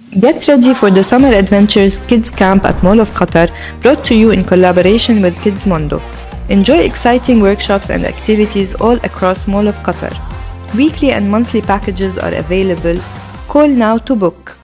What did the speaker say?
Get ready for the Summer Adventures Kids Camp at Mall of Qatar, brought to you in collaboration with KidzMondo. Enjoy exciting workshops and activities all across Mall of Qatar. Weekly and monthly packages are available. Call now to book.